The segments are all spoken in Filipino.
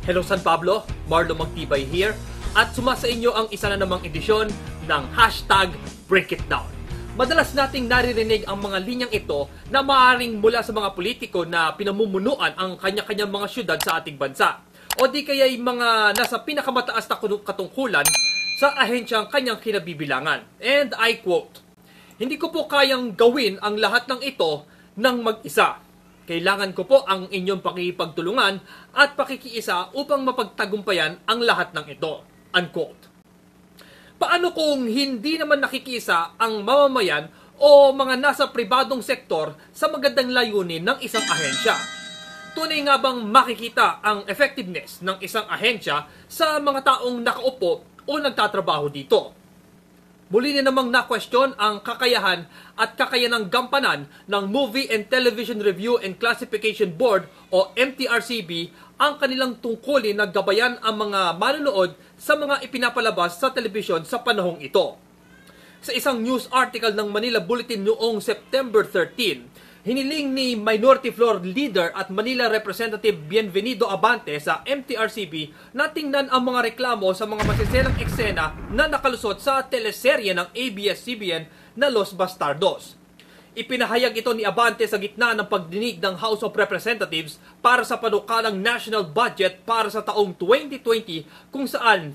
Hello San Pablo, Marlo Magtibay here at sumasa inyo ang isa na namang edisyon ng #BreakItDown. Madalas nating naririnig ang mga linyang ito na maaaring mula sa mga politiko na pinamumunuan ang kanya-kanyang mga syudad sa ating bansa o di kaya yung mga nasa pinakamataas na katungkulan sa ahensyang kanyang kinabibilangan. And I quote, "Hindi ko po kayang gawin ang lahat ng ito ng mag-isa. Kailangan ko po ang inyong pakikipagtulungan at pakikiisa upang mapagtagumpayan ang lahat ng ito." Unquote. Paano kung hindi naman nakikisa ang mamamayan o mga nasa pribadong sektor sa magandang layunin ng isang ahensya? Tunay nga bang makikita ang effectiveness ng isang ahensya sa mga taong nakaupo o nagtatrabaho dito? Muli na namang na-question ang kakayahan at kakayanang gampanan ng Movie and Television Review and Classification Board o MTRCB ang kanilang tungkulin na gabayan ang mga manonood sa mga ipinapalabas sa telebisyon sa panahong ito. Sa isang news article ng Manila Bulletin noong September 13, hiniling ni Minority Floor Leader at Manila Representative Bienvenido Abante sa MTRCB na tingnan ang mga reklamo sa mga masiselang eksena na nakalusot sa teleserye ng ABS-CBN na Los Bastardos. Ipinahayag ito ni Abante sa gitna ng pagdinig ng House of Representatives para sa panukalang national budget para sa taong 2020 kung saan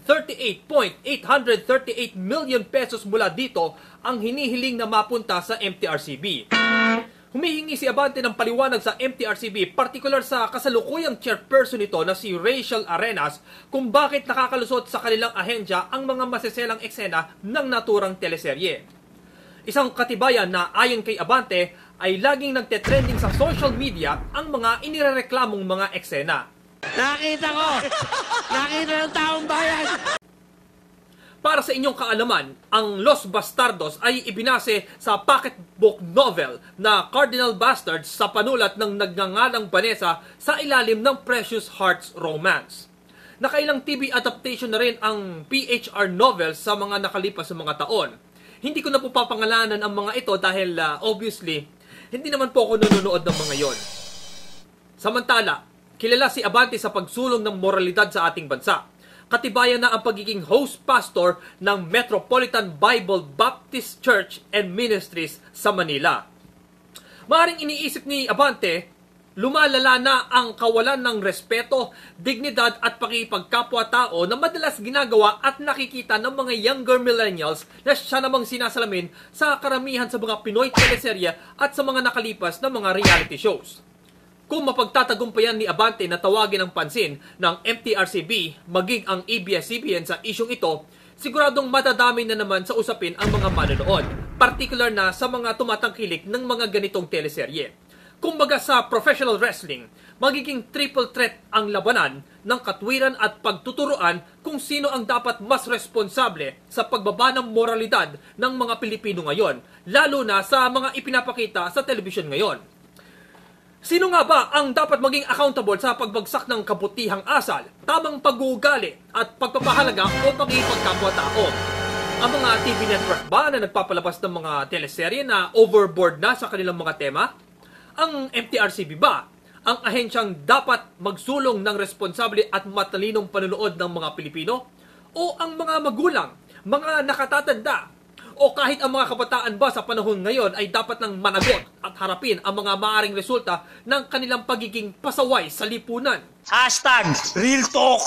38.838 million pesos mula dito ang hinihiling na mapunta sa MTRCB. Humihingi si Abante ng paliwanag sa MTRCB, partikular sa kasalukuyang chairperson nito na si Rachel Arenas, kung bakit nakakalusot sa kanilang ahensya ang mga masiselang eksena ng naturang teleserye. Isang katibayan na ayon kay Abante ay laging nagtetrending sa social media ang mga inirereklamong mga eksena. Nakita ko! Nakita ng taong bayan! Para sa inyong kaalaman, ang Los Bastardos ay ibinase sa pocketbook novel na Cardinal Bastards sa panulat ng nagngangalang Vanessa sa ilalim ng Precious Hearts romance. Nakailang TV adaptation na rin ang PHR novel sa mga nakalipas na mga taon. Hindi ko na po papangalanan ang mga ito dahil obviously, hindi naman po ako nanonood ng mga yon. Samantala, kilala si Abante sa pagsulong ng moralidad sa ating bansa. Katibayan na ang pagiging host pastor ng Metropolitan Bible Baptist Church and Ministries sa Manila. Maaring iniisip ni Abante, lumalala na ang kawalan ng respeto, dignidad at pakikipagkapwa-tao na madalas ginagawa at nakikita ng mga younger millennials na siya namang sinasalamin sa karamihan sa mga Pinoy teleserye at sa mga nakalipas na mga reality shows. Kung mapagtatagumpayan ni Abante na tawagin ang pansin ng MTRCB maging ang ABS-CBN sa isyong ito, siguradong matadami na naman sa usapin ang mga manonood, partikular na sa mga tumatangkilik ng mga ganitong teleserye. Kumbaga sa professional wrestling, magiging triple threat ang labanan ng katwiran at pagtuturuan kung sino ang dapat mas responsable sa pagbaba ng moralidad ng mga Pilipino ngayon, lalo na sa mga ipinapakita sa telebisyon ngayon. Sino nga ba ang dapat maging accountable sa pagbagsak ng kabutihang asal, tamang pag-uugali at pagpapahalaga o pagkikipagkapwa-tao? Ang mga TV network ba na nagpapalabas ng mga teleserye na overboard na sa kanilang mga tema? Ang MTRCB ba ang ahensyang dapat magsulong ng responsable at matalinong panunood ng mga Pilipino? O ang mga magulang, mga nakatatanda, o kahit ang mga kabataan ba sa panahon ngayon ay dapat nang managot at harapin ang mga maaaring resulta ng kanilang pagiging pasaway sa lipunan? #RealTalk!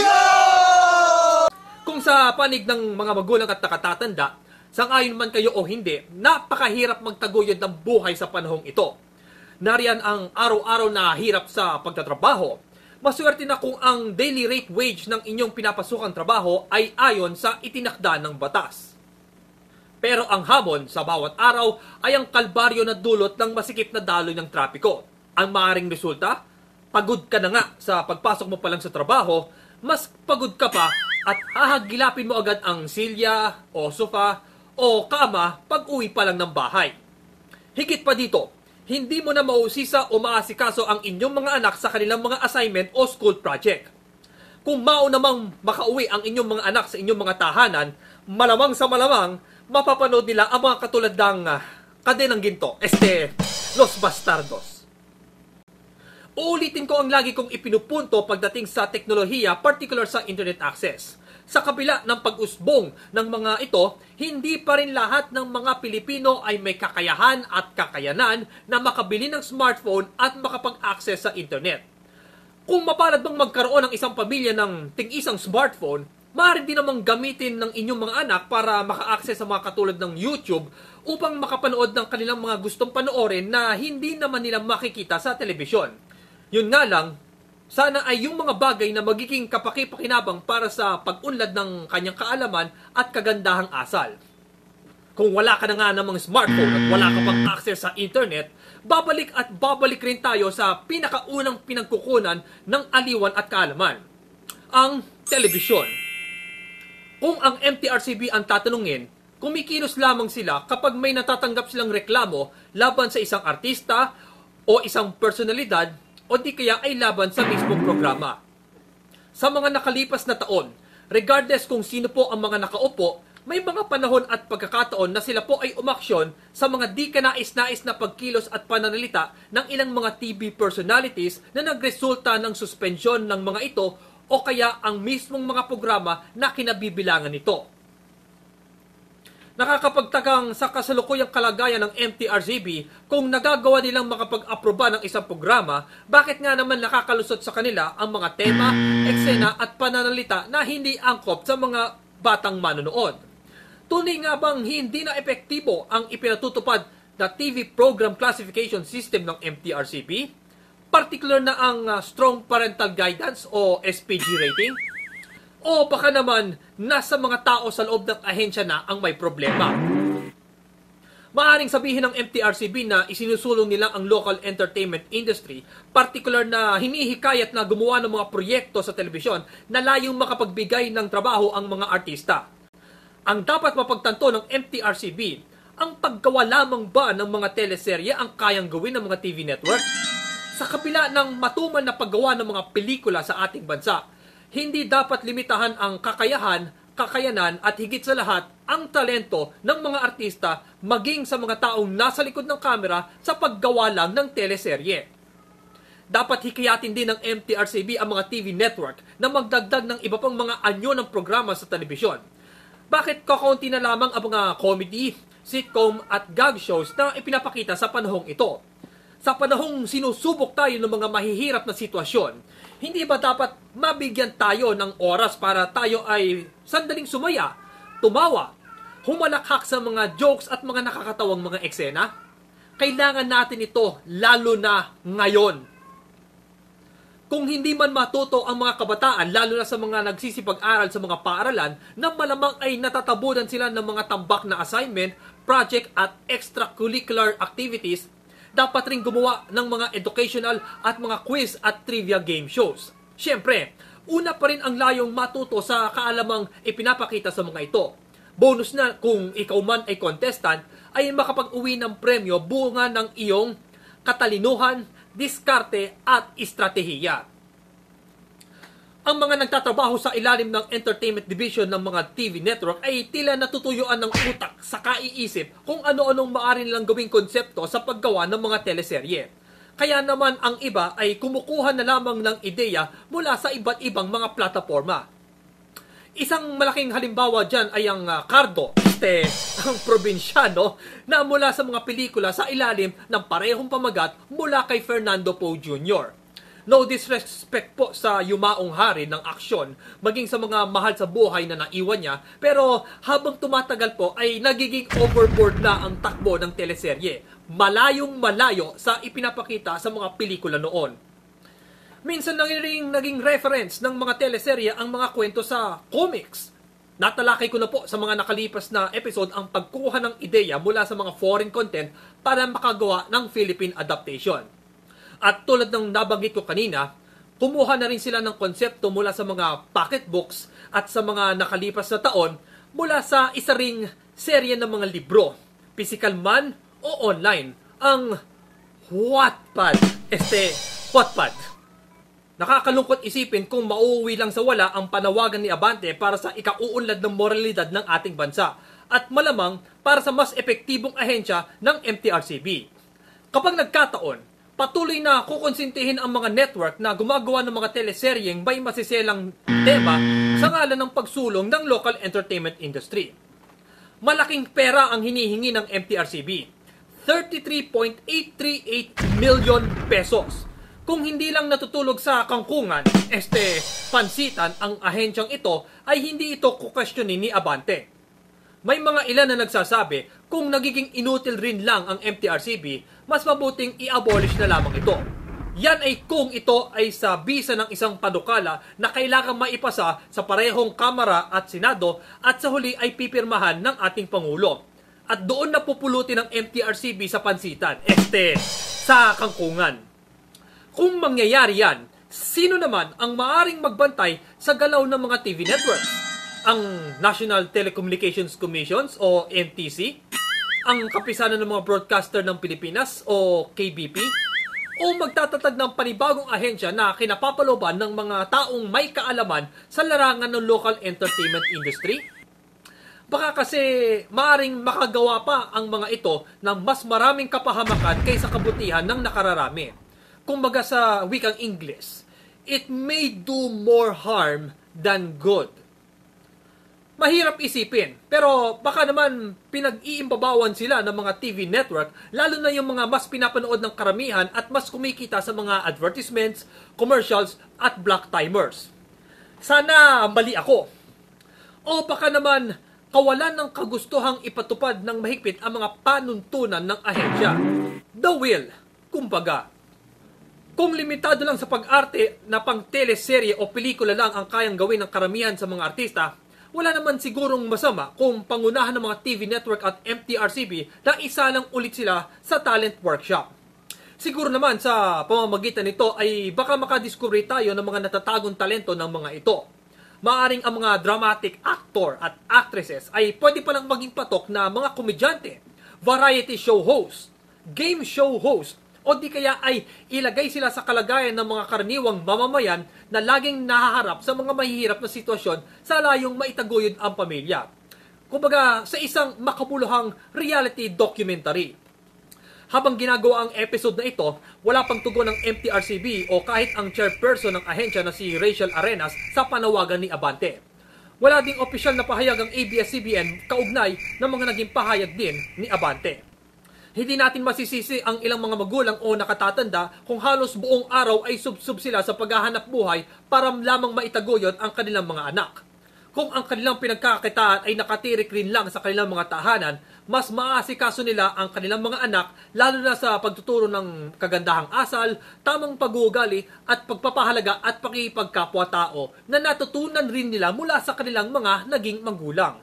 Kung sa panig ng mga magulang at nakatatanda, sang-ayon man kayo o hindi, napakahirap magtaguyod ng buhay sa panahong ito. Nariyan ang araw-araw na hirap sa pagtatrabaho. Maswerte na kung ang daily rate wage ng inyong pinapasukang trabaho ay ayon sa itinakda ng batas. Pero ang hamon sa bawat araw ay ang kalbaryo na dulot ng masikip na daloy ng trapiko. Ang maaaring resulta, pagod ka na nga sa pagpasok mo pa lang sa trabaho, mas pagod ka pa at hahagilapin mo agad ang silya o sofa o kama pag uwi pa lang ng bahay. Higit pa dito, hindi mo na mausisa o maasikaso ang inyong mga anak sa kanilang mga assignment o school project. Kung maunamang makauwi ang inyong mga anak sa inyong mga tahanan, malamang sa malamang, mapapanood nila ang mga katulad ng Kadenang Ginto, Los Bastardos. Uulitin ko ang lagi kong ipinupunto pagdating sa teknolohiya, particular sa internet access. Sa kabila ng pag-usbong ng mga ito, hindi pa rin lahat ng mga Pilipino ay may kakayahan at kakayanan na makabili ng smartphone at makapag-access sa internet. Kung mapalad bang magkaroon ng isang pamilya ng ting-isang smartphone, maaari din namang gamitin ng inyong mga anak para maka-access sa mga katulad ng YouTube upang makapanood ng kanilang mga gustong panoorin na hindi naman nila makikita sa telebisyon. Yun nga lang, sana ay yung mga bagay na magiging kapaki-pakinabang para sa pag-unlad ng kanyang kaalaman at kagandahang asal. Kung wala ka na nga namang smartphone at wala ka pang access sa internet, babalik at babalik rin tayo sa pinakaunang pinagkukunan ng aliwan at kaalaman, ang telebisyon. Kung ang MTRCB ang tatanungin, kumikilos lamang sila kapag may natatanggap silang reklamo laban sa isang artista o isang personalidad o di kaya ay laban sa mismong programa. Sa mga nakalipas na taon, regardless kung sino po ang mga nakaupo, may mga panahon at pagkakataon na sila po ay umaksyon sa mga di kanais-nais na pagkilos at pananalita ng ilang mga TV personalities na nagresulta ng suspensyon ng mga ito o kaya ang mismong mga programa na kinabibilangan nito. Nakakapagtakang sa kasalukuyang kalagayan ng MTRCB kung nagagawa nilang makapag-aproba ng isang programa, bakit nga naman nakakalusot sa kanila ang mga tema, eksena at pananalita na hindi angkop sa mga batang manonood. Tunay nga bang hindi na epektibo ang ipinatutupad na TV Program Classification System ng MTRCB? Particular na ang Strong Parental Guidance o SPG rating? O baka naman, nasa mga tao sa loob ng ahensya na ang may problema. Maaring sabihin ng MTRCB na isinusulong nila ang local entertainment industry, particular na hinihikayat na gumawa ng mga proyekto sa telebisyon na layong makapagbigay ng trabaho ang mga artista. Ang dapat mapagtanto ng MTRCB, ang paggawa lamang ba ng mga teleserye ang kayang gawin ng mga TV network? Sa kabila ng matumal na paggawa ng mga pelikula sa ating bansa, hindi dapat limitahan ang kakayahan, kakayanan at higit sa lahat ang talento ng mga artista maging sa mga taong nasa likod ng kamera sa paggawa lang ng teleserye. Dapat hikayatin din ng MTRCB ang mga TV network na magdagdag ng iba pang mga anyo ng programa sa telebisyon. Bakit kakaunti na lamang ang mga comedy, sitcom at gag shows na ipinapakita sa panahong ito? Sa panahong sinusubok tayo ng mga mahihirap na sitwasyon, hindi ba dapat mabigyan tayo ng oras para tayo ay sandaling sumaya, tumawa, humalakhak sa mga jokes at mga nakakatawang mga eksena? Kailangan natin ito lalo na ngayon. Kung hindi man matuto ang mga kabataan, lalo na sa mga nagsisipag-aral sa mga paaralan, na malamang ay natatabunan sila ng mga tambak na assignment, project at extracurricular activities, dapat rin gumawa ng mga educational at mga quiz at trivia game shows. Siyempre, una pa rin ang layong matuto sa kaalamang ipinapakita sa mga ito. Bonus na kung ikaw man ay contestant, ay makapag-uwi ng premyo bunga ng iyong katalinuhan, diskarte at estratehiya. Ang mga nagtatrabaho sa ilalim ng entertainment division ng mga TV network ay tila natutuyuan ng utak sa kaiisip kung ano-anong maaari nilang gawing konsepto sa paggawa ng mga teleserye. Kaya naman ang iba ay kumukuha na lamang ng ideya mula sa iba't ibang mga plataforma. Isang malaking halimbawa dyan ay ang Cardo, ang probinsyano na mula sa mga pelikula sa ilalim ng parehong pamagat mula kay Fernando Poe Jr. No disrespect po sa yumaong hari ng aksyon, maging sa mga mahal sa buhay na naiwan niya, pero habang tumatagal po ay nagiging overboard na ang takbo ng teleserye. Malayong malayo sa ipinapakita sa mga pelikula noon. Minsan naging reference ng mga teleserye ang mga kwento sa comics. Natalakay ko na po sa mga nakalipas na episode ang pagkuha ng ideya mula sa mga foreign content para makagawa ng Philippine adaptation. At tulad ng nabanggit ko kanina, kumuha na rin sila ng konsepto mula sa mga pocketbooks at sa mga nakalipas na taon mula sa isa ring serye ng mga libro, physical man o online, ang Wattpad. Wattpad. Nakakalungkot isipin kung mauuwi lang sa wala ang panawagan ni Abante para sa ikauunlad ng moralidad ng ating bansa at malamang para sa mas epektibong ahensya ng MTRCB. Kapag nagkataon, patuloy na kukonsintihin ang mga network na gumagawa ng mga teleseryeng may masiselang tema sa ngalan ng pagsulong ng local entertainment industry. Malaking pera ang hinihingi ng MTRCB, 33.838 million pesos. Kung hindi lang natutulog sa kangkungan, pansitan ang ahensyang ito, ay hindi ito kukwestiyonin ni Abante. May mga ilan na nagsasabi kung nagiging inutil rin lang ang MTRCB, mas mabuting i-abolish na lamang ito. Yan ay kung ito ay sa bisa ng isang panukala na kailangan maipasa sa parehong Kamara at Senado at sa huli ay pipirmahan ng ating Pangulo. At doon na pupulutin ng MTRCB sa pansitan, sa kangkungan. Kung mangyayari yan, sino naman ang maaring magbantay sa galaw ng mga TV networks? Ang National Telecommunications Commissions o NTC? Ang kapisanan ng mga broadcaster ng Pilipinas o KBP? O magtatatag ng panibagong ahensya na kinapapaloban ng mga taong may kaalaman sa larangan ng local entertainment industry? Baka kasi maaring makagawa pa ang mga ito ng mas maraming kapahamakan kaysa kabutihan ng nakararami. Kumbaga sa wikang English, it may do more harm than good. Mahirap isipin, pero baka naman pinag-iimbabawan sila ng mga TV network, lalo na yung mga mas pinapanood ng karamihan at mas kumikita sa mga advertisements, commercials, at block timers. Sana mali ako. O baka naman kawalan ng kagustuhang ipatupad ng mahigpit ang mga panuntunan ng ahensya. The will, kumbaga. Kung limitado lang sa pag-arte na pang teleserye o pelikula lang ang kayang gawin ng karamihan sa mga artista, wala naman sigurong masama kung pangunahan ng mga TV network at MTRCB na isa lang ulit sila sa talent workshop. Siguro naman sa pamamagitan nito ay baka makadiscover tayo ng mga natatagong talento ng mga ito. Maaring ang mga dramatic actor at actresses ay pwede palang maging patok na mga komedyante, variety show host, game show host, o di kaya ay ilagay sila sa kalagayan ng mga karaniwang mamamayan na laging nahaharap sa mga mahihirap na sitwasyon sa layong maitaguyod ang pamilya. Kumbaga sa isang makabuluhang reality documentary. Habang ginagawa ang episode na ito, wala pang tugon ng MTRCB o kahit ang chairperson ng ahensya na si Rachel Arenas sa panawagan ni Abante. Wala ding opisyal na pahayag ang ABS-CBN kaugnay ng mga naging pahayag din ni Abante. Hindi natin masisisi ang ilang mga magulang o nakatatanda kung halos buong araw ay sub-sub sila sa paghahanap buhay para lamang maitaguyod ang kanilang mga anak. Kung ang kanilang pinagkakakitaan ay nakatirik rin lang sa kanilang mga tahanan, mas maaasikaso nila ang kanilang mga anak lalo na sa pagtuturo ng kagandahang asal, tamang pag-uugali at pagpapahalaga at pakipagkapwa-tao na natutunan rin nila mula sa kanilang mga naging magulang.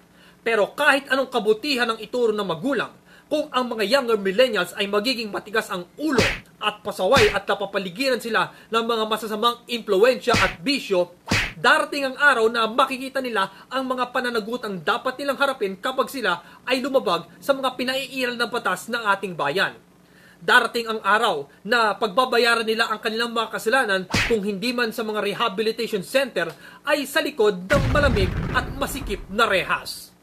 Pero kahit anong kabutihan ng ituro ng magulang, kung ang mga younger millennials ay magiging matigas ang ulo at pasaway at napapaligiran sila ng mga masasamang impluensya at bisyo, darating ang araw na makikita nila ang mga pananagutang dapat nilang harapin kapag sila ay lumabag sa mga pinaiiral ng batas ng ating bayan. Darating ang araw na pagbabayaran nila ang kanilang mga kasalanan kung hindi man sa mga rehabilitation center ay sa likod ng malamig at masikip na rehas.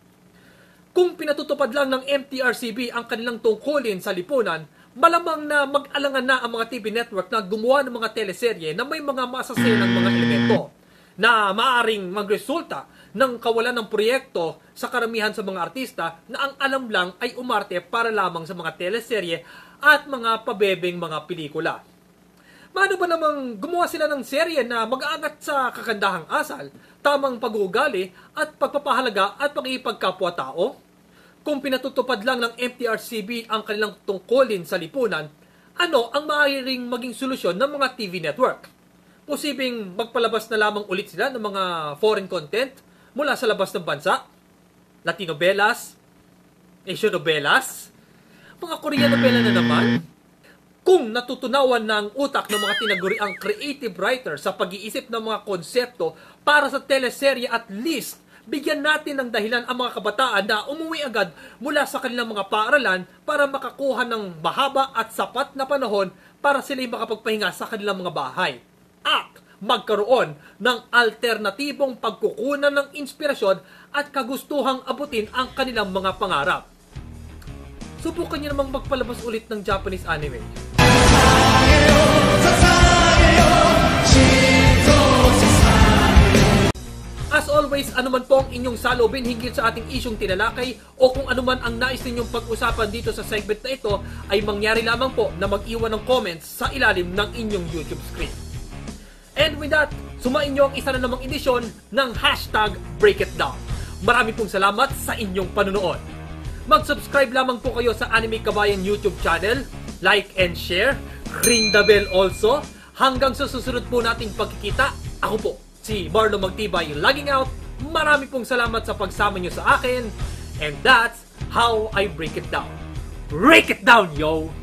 Kung pinatutupad lang ng MTRCB ang kanilang tungkulin sa lipunan, malamang na mag-alangan na ang mga TV network na gumawa ng mga teleserye na may mga masaselang mga elemento na maaring magresulta ng kawalan ng proyekto sa karamihan sa mga artista na ang alam lang ay umarte para lamang sa mga teleserye at mga pabebeng mga pelikula. Paano ba namang gumawa sila ng serye na mag-aangat sa kakandahang asal, tamang pag-uugali at pagpapahalaga at pakipagkapwa-tao? Kung pinatutupad lang ng MTRCB ang kanilang tungkulin sa lipunan, ano ang maaaring maging solusyon ng mga TV network? Posibleng magpalabas na lamang ulit sila ng mga foreign content mula sa labas ng bansa? Latinobelas? Asian novelas? Mga Korean novela na naman? Kung natutunawan na ang utak ng mga tinaguriang creative writer sa pag-iisip ng mga konsepto para sa teleserye, at least bigyan natin ng dahilan ang mga kabataan na umuwi agad mula sa kanilang mga paaralan para makakuha ng mahaba at sapat na panahon para sila'y makapagpahinga sa kanilang mga bahay. At magkaroon ng alternatibong pagkukunan ng inspirasyon at kagustuhang abutin ang kanilang mga pangarap. Subukan niyo namang magpalabas ulit ng Japanese anime. As always, anuman po ang inyong salubin hinggil sa ating isyong tinalakay o kung anuman ang nais ninyong pag-usapan dito sa segment na ito ay mangyari lamang po na mag-iwan ng comments sa ilalim ng inyong YouTube screen. And with that, sumain nyo ang isa na namang edisyon ng hashtag #BreakItDown. Marami pong salamat sa inyong panunood. Mag-subscribe lamang po kayo sa Anime Kabayan YouTube channel, like and share, ring the bell also. Hanggang sa susunod po nating pagkikita, ako po, si Marlo Magtibay, logging out. Marami pong salamat sa pagsama nyo sa akin. And that's how I break it down. Break it down, yo!